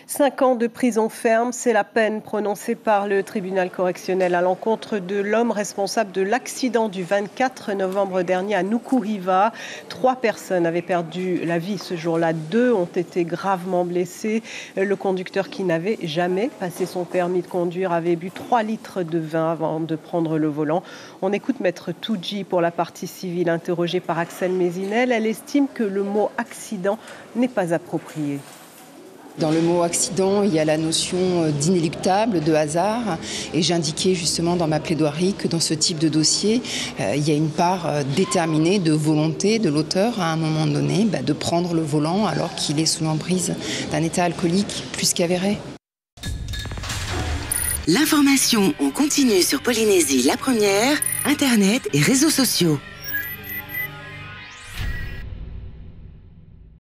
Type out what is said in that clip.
5 ans de prison ferme, c'est la peine prononcée par le tribunal correctionnel à l'encontre de l'homme responsable de l'accident du 24 novembre dernier à Nukuhiva. 3 personnes avaient perdu la vie ce jour-là. 2 ont été gravement blessés. Le conducteur, qui n'avait jamais passé son permis de conduire, avait bu 3 litres de vin avant de prendre le volant. On écoute Maître Touji pour la partie civile, interrogée par Axel Mézinel. Elle estime que le mot accident n'est pas approprié. Dans le mot accident, il y a la notion d'inéluctable, de hasard. Et j'indiquais justement dans ma plaidoirie que dans ce type de dossier, il y a une part déterminée de volonté de l'auteur à un moment donné de prendre le volant alors qu'il est sous l'emprise d'un état alcoolique plus qu'avéré. L'information en continu sur Polynésie la première, Internet et réseaux sociaux.